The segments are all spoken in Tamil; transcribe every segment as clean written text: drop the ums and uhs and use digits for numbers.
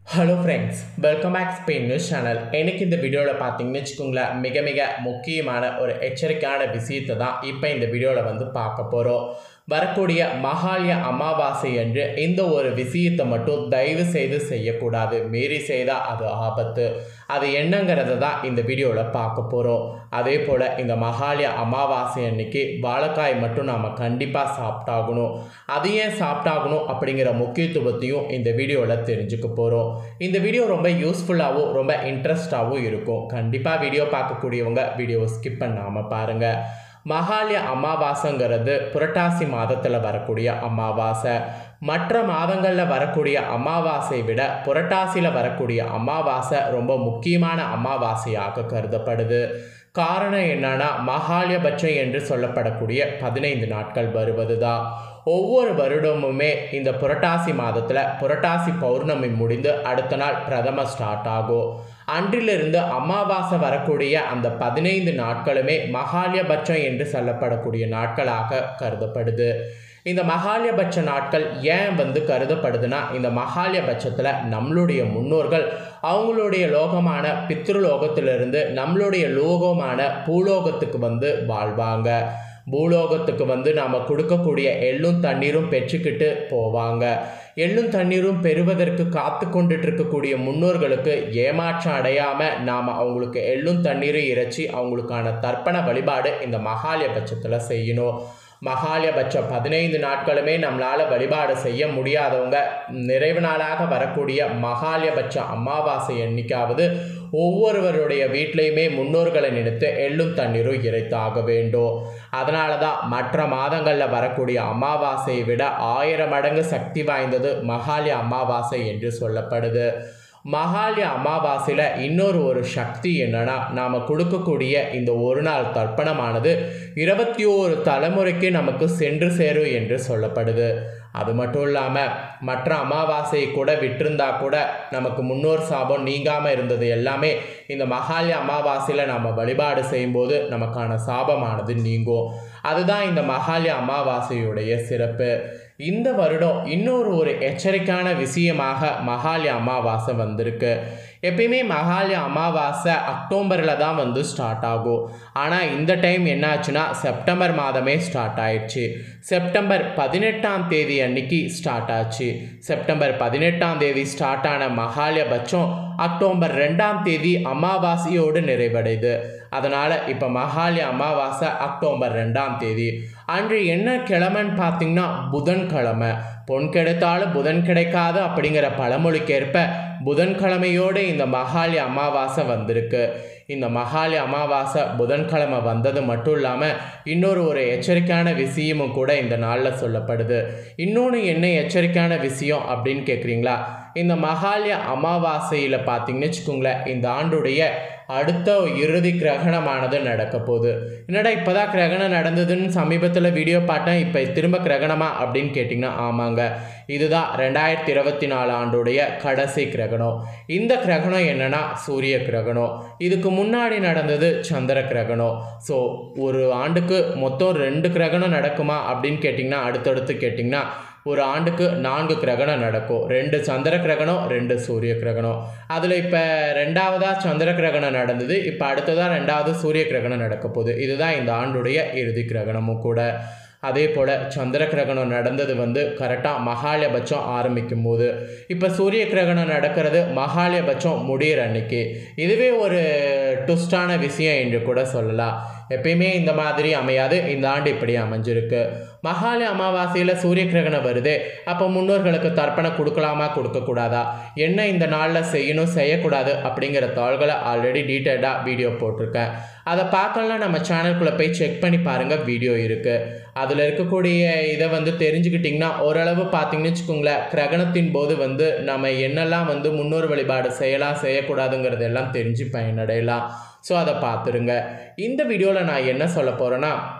Hello friends, welcome back Spain news channel. எனக்கு இந்த வீடியோவில் பார்த்தீங்கன்னு வச்சுக்கோங்களேன், மிக மிக முக்கியமான ஒரு எச்சரிக்கையான விஷயத்தை தான் இப்போ இந்த வீடியோவில் வந்து பார்க்க போகிறோம். வரக்கூடிய மகாலய அமாவாசை என்று இந்த ஒரு விஷயத்தை மட்டும் தயவு செய்து செய்யக்கூடாது. மீறி செய்தால் அது ஆபத்து. அது என்னங்கிறத தான் இந்த வீடியோவில் பார்க்க போகிறோம். அதே போல் இந்த மகாலய அமாவாசை அன்னைக்கு வாழைக்காய் மட்டும் நாம் கண்டிப்பாக சாப்பிட்டாகணும். அது ஏன் சாப்பிட்டாகணும் அப்படிங்கிற முக்கியத்துவத்தையும் இந்த வீடியோவில் தெரிஞ்சுக்க போகிறோம். இந்த வீடியோ ரொம்ப யூஸ்ஃபுல்லாகவும் ரொம்ப இன்ட்ரெஸ்டாகவும் இருக்கும். கண்டிப்பாக வீடியோ பார்க்கக்கூடியவங்க வீடியோவை ஸ்கிப் பண்ணாமல் பாருங்கள். மகாலய அமாவாசைங்கிறது புரட்டாசி மாதத்தில் வரக்கூடிய அமாவாசை. மற்ற மாதங்களில் வரக்கூடிய அமாவாசை விட புரட்டாசியில் வரக்கூடிய அமாவாசை ரொம்ப முக்கியமான அமாவாசையாக கருதப்படுது. காரணம் என்னன்னா, மகாலயபட்சம் என்று சொல்லப்படக்கூடிய 15 நாட்கள் வருவது தான். ஒவ்வொரு வருடமுமே இந்த புரட்டாசி மாதத்தில் புரட்டாசி பௌர்ணமி முடிந்து அடுத்த நாள் பிரதம ஸ்டார்ட் ஆகும். அன்றிலிருந்து அமாவாசை வரக்கூடிய அந்த 15 நாட்களுமே மகாலயபட்சம் என்று சொல்லப்படக்கூடிய நாட்களாக கருதப்படுது. இந்த மகாலயபட்ச நாட்கள் ஏன் வந்து கருதப்படுதுன்னா, இந்த மகாலயபட்சத்தில் நம்மளுடைய முன்னோர்கள் அவங்களுடைய லோகமான பித்ருலோகத்திலிருந்து நம்மளுடைய லோகமான பூலோகத்துக்கு வந்து வாழ்வாங்க. பூலோகத்துக்கு வந்து நாம் கொடுக்கக்கூடிய எள்ளும் தண்ணீரும் பெற்றுக்கிட்டு போவாங்க. எள்ளும் தண்ணீரும் பெறுவதற்கு காத்து கொண்டுட்டு இருக்கக்கூடிய முன்னோர்களுக்கு ஏமாற்றம் அடையாமல் நாம் அவங்களுக்கு எள்ளும் தண்ணீரும் இறைச்சி அவங்களுக்கான தர்ப்பண வழிபாடு இந்த மகாலயபட்சத்தில் செய்யணும். மகாலயபட்சம் 15 நாட்களுமே நம்மளால் வழிபாடு செய்ய முடியாதவங்க நிறைவு நாளாக வரக்கூடிய மகாலயபட்ச அமாவாசை எண்ணிக்காவது ஒவ்வொருவருடைய வீட்லையுமே முன்னோர்களை நினைத்து எள்ளும் தண்ணீரும் இறைத்தாக வேண்டும். அதனால தான் மற்ற மாதங்களில் வரக்கூடிய அமாவாசையை விட 1000 மடங்கு சக்தி வாய்ந்தது மகாலய அமாவாசை என்று சொல்லப்படுது. மகாலய அமாவாசையில் இன்னொரு ஒரு சக்தி என்னன்னா, நாம் கொடுக்கக்கூடிய இந்த ஒரு நாள் தர்ப்பணமானது 21 தலைமுறைக்கு நமக்கு சென்று சேரும் என்று சொல்லப்படுது. அது மட்டும் இல்லாமல் மற்ற அமாவாசையை கூட விட்டிருந்தா கூட நமக்கு முன்னோர் சாபம் நீங்காமல் இருந்தது எல்லாமே இந்த மகாலய அமாவாசையில் நம்ம வழிபாடு செய்யும்போது நமக்கான சாபமானது நீங்கும். அதுதான் இந்த மகாலய அமாவாசையுடைய சிறப்பு. இந்த வருடம் இன்னொரு ஒரு எச்சரிக்கையான விஷயமாக மகாலய அமாவாசை வந்திருக்கு. எப்பயுமே மகாலய அமாவாசை அக்டோபரில் தான் வந்து ஸ்டார்ட் ஆகும். ஆனால் இந்த டைம் என்னாச்சுன்னா செப்டம்பர் மாதமே ஸ்டார்ட் ஆயிடுச்சு. செப்டம்பர் 18ஆம் தேதி அன்னைக்கு ஸ்டார்ட் ஆச்சு. செப்டம்பர் 18ஆம் தேதி ஸ்டார்ட் ஆன மகாலயபட்சம் அக்டோபர் 2ஆம் தேதி அமாவாசையோடு நிறைவடையுது. அதனால் இப்போ மகாலய அமாவாசை அக்டோபர் 2ஆம் தேதி அன்று என்ன கிழமைன்னு பார்த்தீங்கன்னா புதன்கிழமை. பொன் கிடைத்தாலும் புதன் கிடைக்காது அப்படிங்கிற பழமொழிக்கேற்ப புதன்கிழமையோடு இந்த மகாலய அமாவாசை வந்திருக்கு. இந்த மகாலய அமாவாசை புதன்கிழமை வந்தது மட்டும் இல்லாமல் இன்னொரு ஒரு எச்சரிக்கையான விஷயமும் கூட இந்த நாளில் சொல்லப்படுது. இன்னொன்று என்ன எச்சரிக்கையான விஷயம் அப்படின்னு கேட்குறீங்களா? இந்த மகாலய அமாவாசையில் பார்த்தீங்கன்னு வச்சுக்கோங்களேன், இந்த ஆண்டுடைய அடுத்த இறுதி கிரகணமானது நடக்க போகுது. என்னடா இப்போ தான் கிரகணம் நடந்ததுன்னு சமீபத்தில் வீடியோ பார்த்தேன், இப்போ திரும்ப கிரகணமா அப்படின்னு கேட்டிங்கன்னா ஆமாங்க, இதுதான் 2024 ஆண்டுடைய கடைசி கிரகணம். இந்த கிரகணம் என்னன்னா சூரிய கிரகணம். இதுக்கு முன்னாடி நடந்தது சந்திர கிரகணம். ஸோ ஒரு ஆண்டுக்கு மொத்தம் 2 கிரகணம் நடக்குமா அப்படின்னு கேட்டிங்கன்னா, அடுத்தடுத்து கேட்டிங்கன்னா ஒரு ஆண்டுக்கு 4 கிரகணம் நடக்கும். 2 சந்திர கிரகணம், 2 சூரிய கிரகணம். அதில் இப்போ 2வதாக சந்திர கிரகணம் நடந்தது. இப்போ அடுத்ததாக 2வது சூரிய கிரகணம் நடக்க போகுது. இதுதான் இந்த ஆண்டுடைய இறுதி கிரகணமும் கூட. அதே போல் சந்திர கிரகணம் நடந்தது வந்து கரெக்டாக மகாலயபட்சம் ஆரம்பிக்கும் போது, இப்போ சூரிய கிரகணம் நடக்கிறது மகாலயபட்சம் முடிகிற அன்னைக்கு. இதுவே ஒரு ட்விஸ்டான விஷயம் என்று கூட சொல்லலாம். எப்பயுமே இந்த மாதிரி அமையாது. இந்த ஆண்டு இப்படி அமைஞ்சிருக்கு. மகாலய அமாவாசையில் சூரிய கிரகணம் வருது. அப்போ முன்னோர்களுக்கு தர்ப்பணம் கொடுக்கலாமா கொடுக்கக்கூடாதா, என்ன இந்த நாளில் செய்யணும் செய்யக்கூடாது அப்படிங்கிற தாள்களை ஆல்ரெடி டீட்டெயில்டாக வீடியோ போட்டிருக்கேன். அதை பார்க்கலாம், நம்ம சேனலுக்குள்ளே போய் செக் பண்ணி பாருங்கள், வீடியோ இருக்குது. அதில் இருக்கக்கூடிய இதை வந்து தெரிஞ்சுக்கிட்டிங்கன்னா ஓரளவு பார்த்தீங்கன்னு வச்சுக்கோங்களேன், கிரகணத்தின் போது வந்து நம்ம என்னெல்லாம் வந்து முன்னோர் வழிபாடு செய்யலாம் செய்யக்கூடாதுங்கிறது எல்லாம் தெரிஞ்சு பயனடையலாம். ஸோ அதை பார்த்துருங்க. இந்த வீடியோவில் நான் என்ன சொல்ல போகிறேன்னா,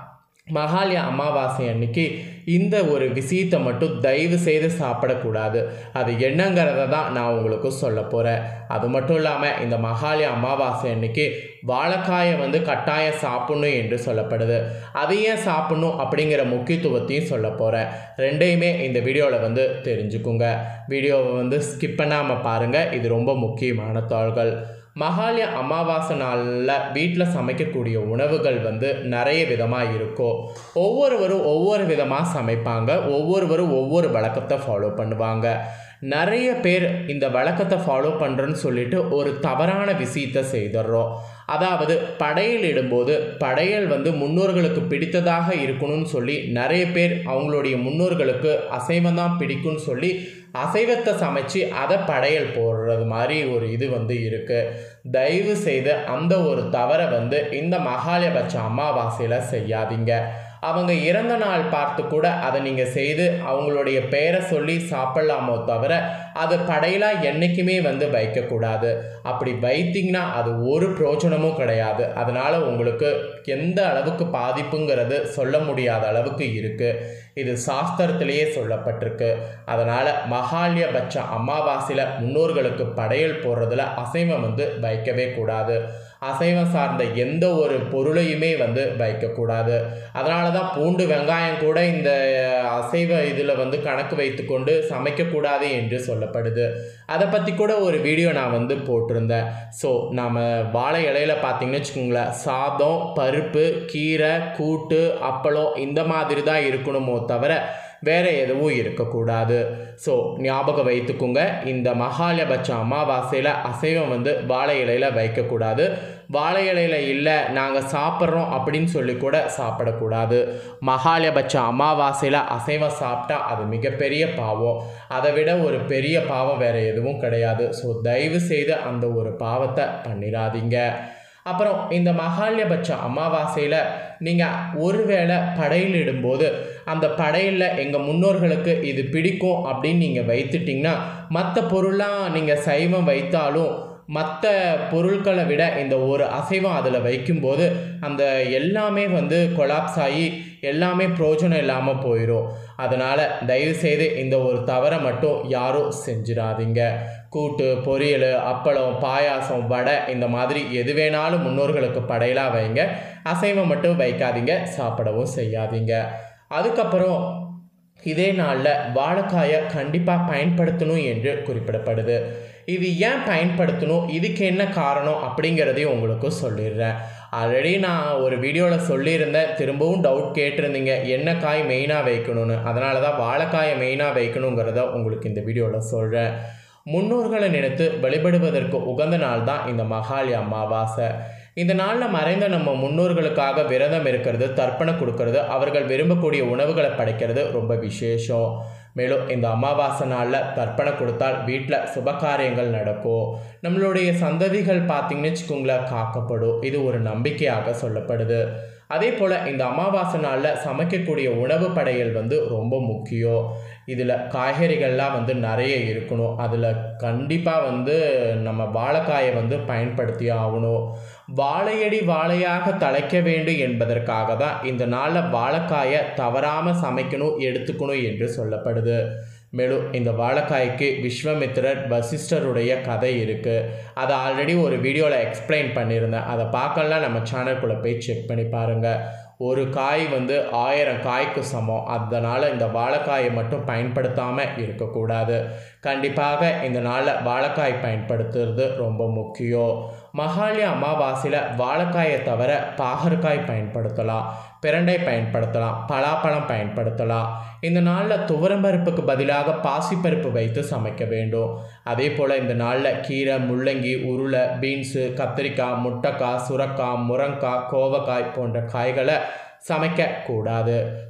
மகாலய அமாவாசை அன்னைக்கு இந்த ஒரு விஷயத்தை மட்டும் தயவு செய்து சாப்பிடக்கூடாது. அது என்னங்கிறத தான் நான் உங்களுக்கு சொல்ல போகிறேன். அது மட்டும் இல்லாமல் இந்த மகாலய அமாவாசை அன்னைக்கு வாழைக்காயை வந்து கட்டாயம் சாப்பிடணும் என்று சொல்லப்படுது. அதை ஏன் சாப்பிடணும் அப்படிங்கிற முக்கியத்துவத்தையும் சொல்ல போகிறேன். ரெண்டையுமே இந்த வீடியோவில் வந்து தெரிஞ்சுக்குங்க. வீடியோவை வந்து ஸ்கிப் பண்ணாமல் பாருங்கள். இது ரொம்ப முக்கியமான தாள்கள். மகாலய அமாவாசை நாளில் வீட்டில் சமைக்கக்கூடிய உணவுகள் வந்து நிறைய விதமாக இருக்கும். ஒவ்வொருவரும் ஒவ்வொரு விதமாக சமைப்பாங்க. ஒவ்வொருவரும் ஒவ்வொரு வழக்கத்தை ஃபாலோ பண்ணுவாங்க. நிறைய பேர் இந்த வழக்கத்தை ஃபாலோ பண்ணுறேன்னு சொல்லிட்டு ஒரு தவறான விஷயத்தை செய்துடுறோம். அதாவது படையல் இடும்போது படையல் வந்து முன்னோர்களுக்கு பிடித்ததாக இருக்கணும்னு சொல்லி நிறைய பேர் அவங்களுடைய முன்னோர்களுக்கு அசைவம் தான் பிடிக்கும்னு சொல்லி அசைவத்தை சமைச்சு அதை படையல் போடுறது மாதிரி ஒரு இது வந்து இருக்குது. தயவு செய்து அந்த ஒரு தவறை வந்து இந்த மகாலயபட்ச அமாவாசையில் செய்யாதீங்க. அவங்க இறந்த நாள் பார்த்து கூட அதை நீங்கள் செய்து அவங்களுடைய பெயரை சொல்லி சாப்பிட்லாமோ தவிர அது படையலாக என்றைக்குமே வந்து வைக்கக்கூடாது. அப்படி வைத்திங்கன்னா அது ஒரு பிரயோஜனமும் கிடையாது. அதனால் உங்களுக்கு எந்த அளவுக்கு பாதிப்புங்கிறது சொல்ல முடியாத அளவுக்கு இருக்குது. இது சாஸ்திரத்திலேயே சொல்லப்பட்டிருக்கு. அதனால் மகாலயபட்ச அமாவாசையில் முன்னோர்களுக்கு படையல் போடுறதுல அசைவம் வந்து வைக்கவே கூடாது. அசைவம் சார்ந்த எந்த ஒரு பொருளையுமே வந்து வைக்கக்கூடாது. அதனால தான் பூண்டு வெங்காயம் கூட இந்த அசைவ இதில் வந்து கணக்கு வைத்து கொண்டு சமைக்கக்கூடாது என்று சொல்லப்படுது. அதை பற்றி கூட ஒரு வீடியோ நான் வந்து போட்டிருந்தேன். ஸோ நம்ம வாழை இலையில பார்த்தீங்கன்னு வச்சுக்கோங்களேன், சாதம், பருப்பு, கீரை, கூட்டு, அப்பளம் இந்த மாதிரி தான் இருக்கணுமோ தவிர வேறு எதுவும் இருக்கக்கூடாது. ஸோ ஞாபகம் வைத்துக்குங்க. இந்த மகாலயபட்ச அமாவாசையில் அசைவம் வந்து வாழை இலையில் வைக்கக்கூடாது. வாழை இலையில் இல்லை நாங்கள் சாப்பிட்றோம் அப்படின்னு சொல்லி கூட சாப்பிடக்கூடாது. மகாலயபட்ச அமாவாசையில் அசைவம் சாப்பிட்டா அது மிகப்பெரிய பாவம். அதை விட ஒரு பெரிய பாவம் வேறு எதுவும் கிடையாது. ஸோ தயவு செய்து அந்த ஒரு பாவத்தை பண்ணிடாதீங்க. அப்புறம் இந்த மகாலயபட்ச அமாவாசையில் நீங்கள் ஒருவேளை படையல் இடும்போது அந்த படையலில் எங்கள் முன்னோர்களுக்கு இது பிடிக்கும் அப்படின்னு நீங்கள் வைத்துட்டிங்கன்னா மற்ற பொருளாக நீங்கள் சைவம் வைத்தாலும் மற்ற பொருட்களை விட இந்த ஒரு அசைவம் அதில் வைக்கும்போது அந்த எல்லாமே வந்து கொலாப்ஸ் ஆகி எல்லாமே பிரயோஜனம் இல்லாமல் போயிடும். அதனால் தயவுசெய்து இந்த ஒரு தவறை மட்டும் யாரும் செஞ்சிடாதீங்க. கூட்டு, பொரியல், அப்பளம், பாயாசம், வடை இந்த மாதிரி எது வேணாலும் முன்னோர்களுக்கு படையலாக வைங்க. அசைவம் மட்டும் வைக்காதீங்க, சாப்பிடவும் செய்யாதீங்க. அதுக்கப்புறம் இதே நாளில் வாழைக்காயை கண்டிப்பாக பயன்படுத்தணும் என்று குறிப்பிடப்படுது. இது ஏன் பயன்படுத்தணும், இதுக்கு என்ன காரணம் அப்படிங்கிறதையும் உங்களுக்கு சொல்லிடுறேன். ஆல்ரெடி நான் ஒரு வீடியோவில் சொல்லியிருந்தேன், திரும்பவும் டவுட் கேட்டிருந்தீங்க என்ன காய் மெயினாக வைக்கணும்னு. அதனால தான் வாழைக்காயை மெயினாக வைக்கணுங்கிறத உங்களுக்கு இந்த வீடியோவில் சொல்கிறேன். முன்னோர்களை நினைத்து வழிபடுவதற்கு உகந்த நாள் தான் இந்த மகாலய அமாவாசை. இந்த நாளில் மறைந்த நம்ம முன்னோர்களுக்காக விரதம் இருக்கிறது, தர்ப்பணம் கொடுக்கறது, அவர்கள் விரும்பக்கூடிய உணவுகளை படைக்கிறது ரொம்ப விசேஷம். மேலும் இந்த அமாவாசை நாளில் தர்ப்பணம் கொடுத்தால் வீட்டில் சுபகாரியங்கள் நடக்கும். நம்மளுடைய சந்ததிகள் பார்த்திங்கன்னு வச்சுக்கோங்களேன் காக்கப்படும். இது ஒரு நம்பிக்கையாக சொல்லப்படுது. அதே போல் இந்த அமாவாசை நாளில் சமைக்கக்கூடிய உணவு படையல் வந்து ரொம்ப முக்கியம். இதில் காய்கறிகள்லாம் வந்து நிறைய இருக்கணும். அதில் கண்டிப்பாக வந்து நம்ம வாழைக்காயை வந்து பயன்படுத்தி ஆகணும். வாழையடி வாழையாக தழைக்க வேண்டும் என்பதற்காக தான் இந்த நாளில் வாழைக்காயை தவறாமல் சமைக்கணும், எடுத்துக்கணும் என்று சொல்லப்படுது. மேலும் இந்த வாழைக்காய்க்கு விஸ்வாமித்திரர் வசிஷ்டருடைய கதை இருக்குது. அதை ஆல்ரெடி ஒரு வீடியோவில் எக்ஸ்பிளைன் பண்ணியிருந்தேன். அதை பார்க்கலாம், நம்ம சேனலுக்குள்ளே போய் செக் பண்ணி பாருங்கள். ஒரு காய் வந்து 1000 காய்க்கு சமம். அதனால் இந்த வாழைக்காயை மட்டும் பயன்படுத்தாமல் இருக்கக்கூடாது. கண்டிப்பாக இந்த நாளில் வாழைக்காய் பயன்படுத்துறது ரொம்ப முக்கியம். மகாலய அமாவாசையில் வாழைக்காயை தவிர பாகற்காய் பயன்படுத்தலாம், பிரண்டை பயன்படுத்தலாம், பலாப்பழம் பயன்படுத்தலாம். இந்த நாளில் துவரம்பருப்புக்கு பதிலாக பாசிப்பருப்பு வைத்து சமைக்க வேண்டும். அதே போல் இந்த நாளில் கீரை, முள்ளங்கி, உருளை, பீன்ஸு, கத்திரிக்காய், முட்டைக்காய், சுரக்காய், முருங்கைக்காய், கோவக்காய் போன்ற காய்களை சமைக்கக்கூடாது.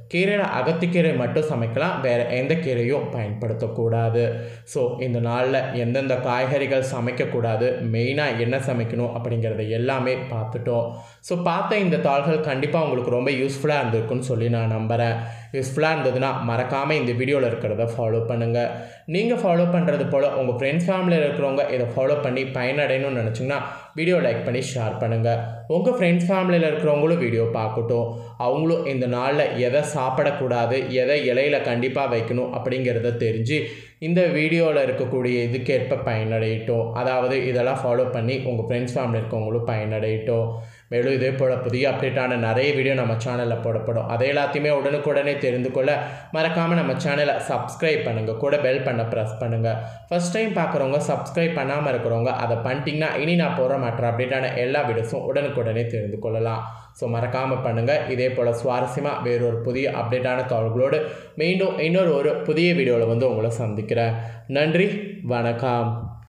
கீரையில் அகத்திக்கீரை மட்டும் சமைக்கலாம், வேறு எந்த கீரையும் பயன்படுத்தக்கூடாது. ஸோ இந்த நாளில் எந்தெந்த காய்கறிகள் சமைக்கக்கூடாது, மெயினாக என்ன சமைக்கணும் அப்படிங்கிறத எல்லாமே பார்த்துட்டோம். ஸோ பார்த்த இந்த தாள்கள் கண்டிப்பாக உங்களுக்கு ரொம்ப யூஸ்ஃபுல்லாக இருந்திருக்குன்னு சொல்லி நான் நம்புகிறேன். யூஸ்ஃபுல்லாக இருந்ததுன்னா மறக்காமல் இந்த வீடியோவில் இருக்கிறத ஃபாலோ பண்ணுங்கள். நீங்கள் ஃபாலோ பண்ணுறது போல் உங்கள் ஃப்ரெண்ட்ஸ் ஃபேமிலியில் இருக்கிறவங்க இதை ஃபாலோ பண்ணி பயனடையணும்னு நினச்சிங்கன்னா வீடியோ லைக் பண்ணி ஷேர் பண்ணுங்கள். உங்கள் ஃப்ரெண்ட்ஸ் ஃபேமிலியில் இருக்கிறவங்களும் வீடியோ பார்க்கட்டும். அவங்களும் இந்த நாளில் எதை சாப்பிடக்கூடாது, எதை இலையில் கண்டிப்பாக வைக்கணும் அப்படிங்கிறத தெரிஞ்சு இந்த வீடியோவில் இருக்கக்கூடிய இதுக்கேற்ப பயனடையட்டும். அதாவது இதெல்லாம் ஃபாலோ பண்ணி உங்கள் ஃப்ரெண்ட்ஸ் ஃபேமிலி இருக்கவங்களும் பயனடையட்டும். மேலும் இதே போல் புதிய அப்டேட்டான நிறைய வீடியோ நம்ம சேனலில் போடப்படும். அதை எல்லாத்தையுமே உடனுக்குடனே தெரிந்து கொள்ள மறக்காமல் நம்ம சேனலை சப்ஸ்கிரைப் பண்ணுங்கள், கூட பெல் பண்ண ப்ரெஸ் பண்ணுங்கள். ஃபஸ்ட் டைம் பார்க்குறவங்க, சப்ஸ்கிரைப் பண்ணாமல் இருக்கிறவங்க அதை பண்ணிட்டீங்கன்னா இனி நான் போகிற மற்ற அப்டேட்டான எல்லா வீடியோஸும் உடனுக்குடனே தெரிந்து கொள்ளலாம். ஸோ மறக்காமல் பண்ணுங்கள். இதே போல் சுவாரஸ்யமாக வேறொரு புதிய அப்டேட்டான தகவல்களோடு மீண்டும் இன்னொரு புதிய வீடியோவில் உங்களை சந்திக்கிறேன். நன்றி, வணக்கம்.